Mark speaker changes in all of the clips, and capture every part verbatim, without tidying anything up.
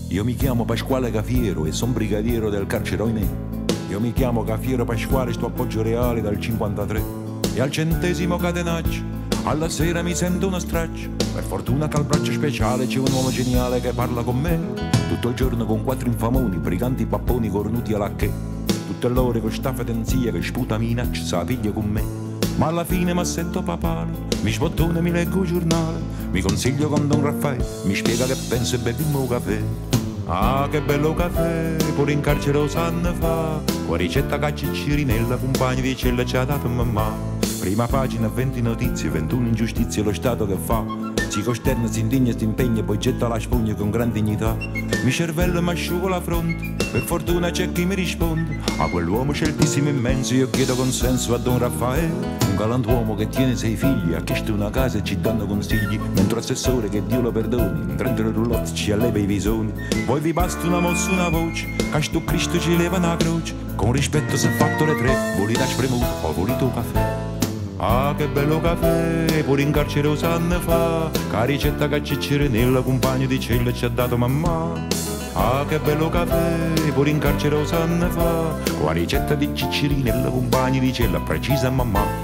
Speaker 1: Io mi chiamo Pasquale Cafiero e son brigadiero del carcere Oinè. Io mi chiamo Cafiero Pasquale, sto a Poggio Reale dal cinquantatré. E al centesimo catenaccio, alla sera mi sento una straccia. Per fortuna che al braccio speciale c'è un uomo geniale che parla con me. Tutto il giorno con quattro infamoni, briganti papponi cornuti alla che. Tutte l'ore con sta fedenzia che sputa minaccia, sa piglia con me. Ma alla fine mi sento papale, mi sbottone, mi leggo il giornale, mi consiglio con Don Raffaele, mi spiega che penso e beviamo un caffè. Ah, che bello caffè, pure in carcere lo sanno fa, con ricetta caccia Cirinella, compagni di cella ci ha dato mamma. Prima pagina, venti notizie, ventuno ingiustizie, lo Stato che fa. Si costerna, si indigna, si impegna, poi getta la spugna con gran dignità. Mi cervello mi asciugo la fronte, per fortuna c'è chi mi risponde. A quell'uomo sceltissimo immenso io chiedo consenso a Don Raffaele, un galantuomo che tiene sei figli, ha chiesto una casa e ci danno consigli, mentre assessore, che Dio lo perdoni, in trenta roulotte ci alleva i visoni. Poi vi basta una mossa, una voce, che sto Cristo ci leva una croce, con rispetto se fatto le tre, volete spremuto o volete un caffè. Ah, che bello caffè, pure in carcere lo sanno fa, che ricetta che Cirinella, compagno di cella ci ha dato mamma. Ah, che bello caffè, pure in carcere lo sanno fa, con la ricetta di Cirinella, compagni di cella precisa mamma.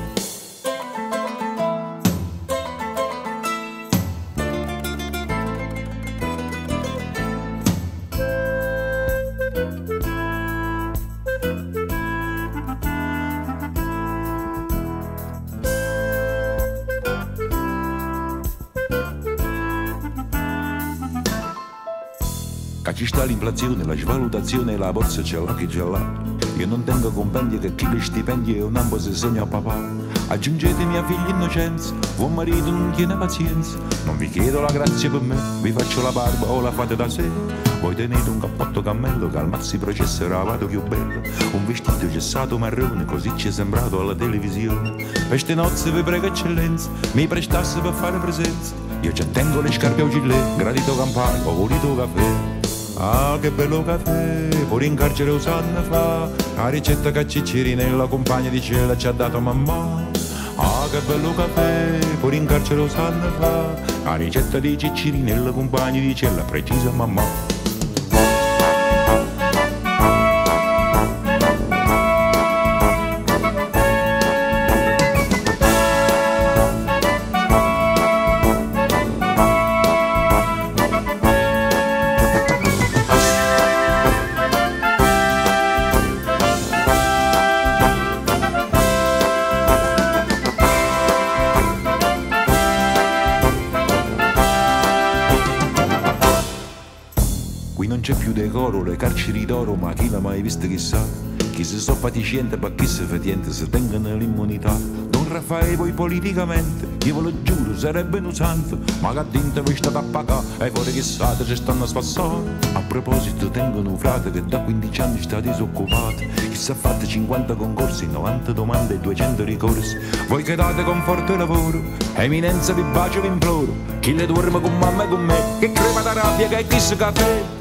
Speaker 1: Che ci sta l'inflazione, la svalutazione e la borsa c'è là che c'è là. Io non tengo compendi che chi li stipendi è un ambo se segno a papà. Aggiungetemi a figli innocenza, buon marito non tiene pazienza. Non vi chiedo la grazia per me, vi faccio la barba o la fate da sé. Voi tenete un cappotto cammello che al maxi processo era vado più bello. Un vestito gessato marrone, così ci è sembrato alla televisione. Per ste nozze vi prego eccellenza, mi prestasse per fare presenza. Io ci tengo le scarpe a gilet, gradito campane, ho voluto caffè. Ah, che bello caffè, pure in carcere lo sanno fa, la ricetta che Cirinella, compagna di cella ci ha dato mamma. Ah, che bello caffè, pure in carcere lo sanno fa, la ricetta di Cirinella, compagni di cella precisa mamma. Qui non c'è più decoro, le carceri d'oro, ma chi l'ha mai visto chissà? Chi si sto fatiscente, ma chi si fatiente, se tengono l'immunità. Don Raffaele poi politicamente, io ve lo giuro, sarebbe un santo, ma che dinte voi state a pagare, e fuori chissà ci stanno a spassare. A proposito tengono un frate che da quindici anni sta disoccupato, chissà fate cinquanta concorsi, novanta domande e duecento ricorsi. Voi che date conforto e lavoro, eminenza vi bacio vi imploro, chi le dorme con mamma e con me, che crema da rabbia che è chissà caffè.